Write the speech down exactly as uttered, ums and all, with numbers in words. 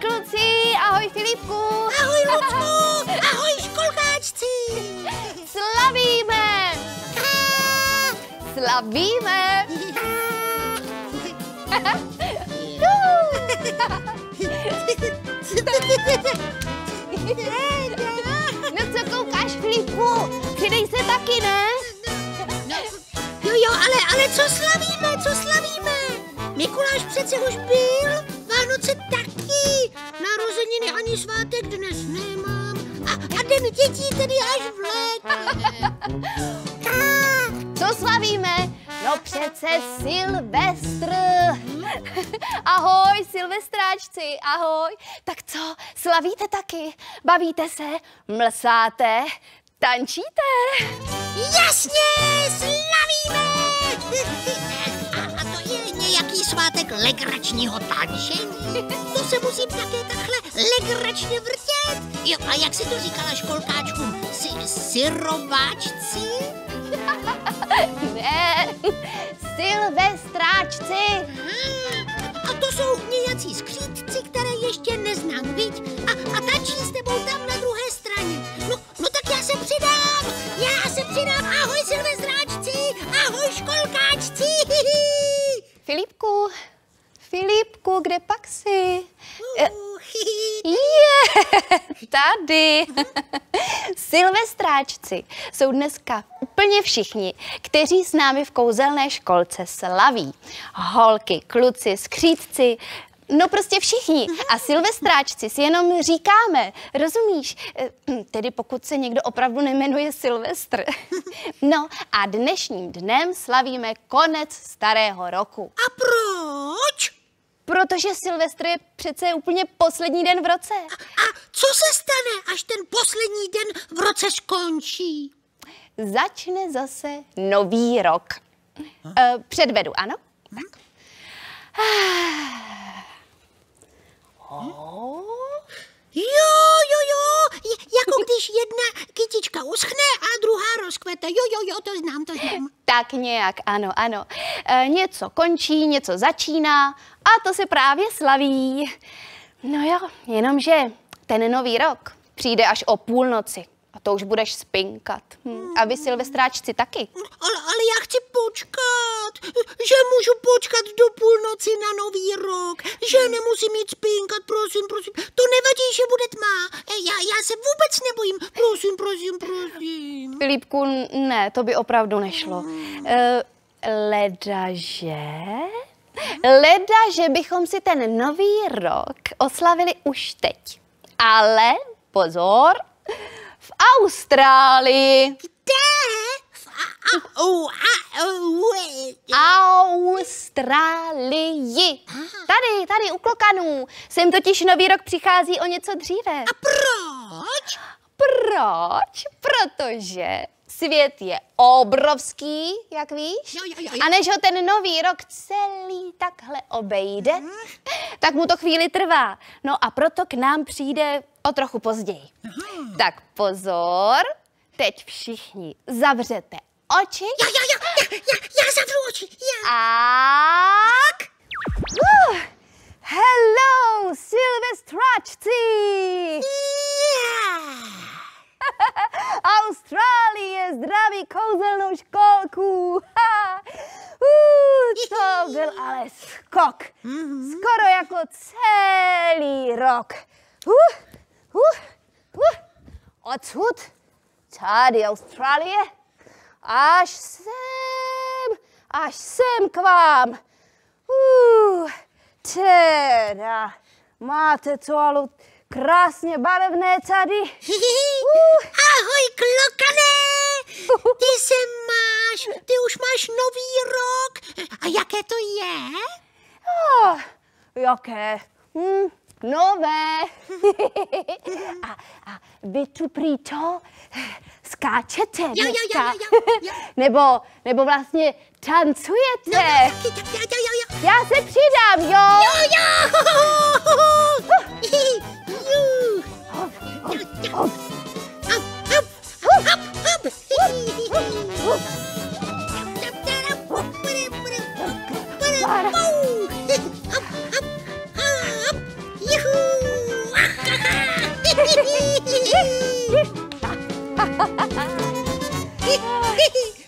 kluci, ahoj Filipku. Ahoj Lucku, ahoj školkáčci. Slavíme. Slavíme. No co koukáš, Filipku? Přidej se taky, ne? Jo, jo, ale, ale co slavíme, co slavíme? Mikuláš přece už byl, Vánoce taky, narozeniny ani svátek dnes nemám a, a den dětí tedy až v létě. Co slavíme? No přece Silvestr. Ahoj, silvestráčci, ahoj. Tak co, slavíte taky? Bavíte se? Mlsáte? Tančíte? Jasně, slavíme! A, a to je nějaký svátek legračního tančení? To se musím také takhle legračně vrtět? Jo, a jak si to říkala školkáčkům? Si, syrováčci? Ne, silvestráčci. A to jsou nějací skřídci, které ještě neznám, viď? A, a tančí s tebou tam na druhé straně. No, no tak já se přidám, já se přidám. Ahoj silvestráčci, ahoj školkáčci. Filipku, Filipku, kde pak jsi? Uh, Je, tady. Silvestráčci jsou dneska úplně všichni, kteří s námi v kouzelné školce slaví. Holky, kluci, skřídci, no prostě všichni. A silvestráčci si jenom říkáme, rozumíš? Tedy pokud se někdo opravdu nejmenuje Silvestr. No a dnešním dnem slavíme konec starého roku. A proč? Protože Silvestr je přece úplně poslední den v roce. A, a co se stane, až ten poslední den v roce skončí? Začne zase nový rok. E, předvedu, ano? Tak. Oh. Jo, jo, jo, je, jako když jedna kytička uschne a druhá rozkvete. Jo, jo, jo, to znám, to znám. Tak nějak, ano, ano. E, něco končí, něco začíná a to se právě slaví. No jo, jenomže ten nový rok přijde až o půlnoci. A to už budeš spinkat. Hm. A vy silvestráčci taky. Ale, ale já chci počkat, že můžu počkat do půlnoci na nový rok, že nemusím jít spinkat, prosím, prosím. To nevadí, že bude tma. Já, já se vůbec nebojím. Prosím, prosím, prosím. Filipku, ne, to by opravdu nešlo. E, ledaže? Leda, že bychom si ten nový rok oslavili už teď. Ale pozor, v Austrálii. Kde? V a, a, u, a, u, Austrálii. Tady, tady u klokanů. Sem totiž nový rok přichází o něco dříve. A proč? Proč? Protože svět je obrovský, jak víš? Jo, jo, jo, jo. A než ho ten nový rok celý takhle obejde, mm. tak mu to chvíli trvá. No a proto k nám přijde o trochu později. Mm. Tak pozor, teď všichni zavřete oči. Já, já, já, já, já, já zavřu oči. Já. Tak. Uh, hello, silvestráčci. Yeah. Austrálie zdraví kouzelnou školku. uh, to byl ale skok. Mm-hmm. Skoro jako celý rok. Uh, uh, uh. Odsud, tady Austrálie, až sem, až sem k vám. Uh, teda, máte to ale krásně barevné tady. Uh. Ahoj, klokane! Ty se máš, ty už máš nový rok. A jaké to je? Oh, jaké? Hm, nové. a, a vy tu prý to skáčete Jo, jo, jo, jo, jo. nebo, nebo vlastně tancujete. No, no, taky, tak, jo, jo, jo. Já se přidám, jo? Jo, jo. Juhu! Hi, hi, hi.